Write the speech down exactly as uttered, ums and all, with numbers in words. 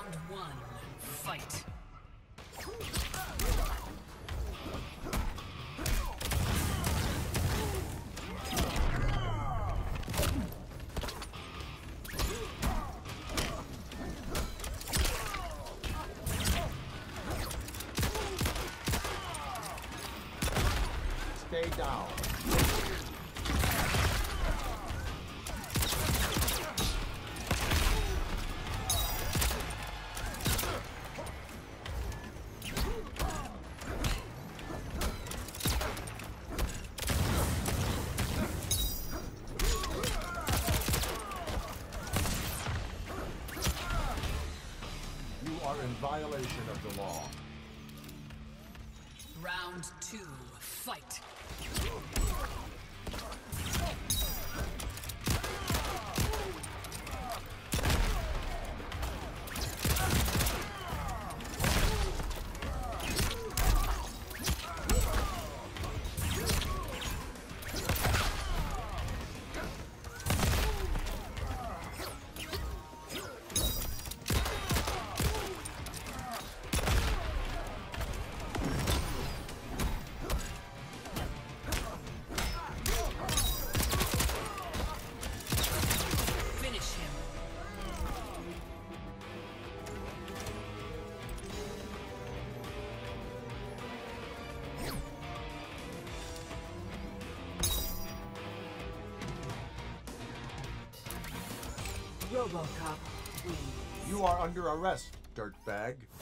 Round one, fight. Stay down. You are in violation of the law. Round two, fight. RoboCop wins. You are under arrest, dirtbag.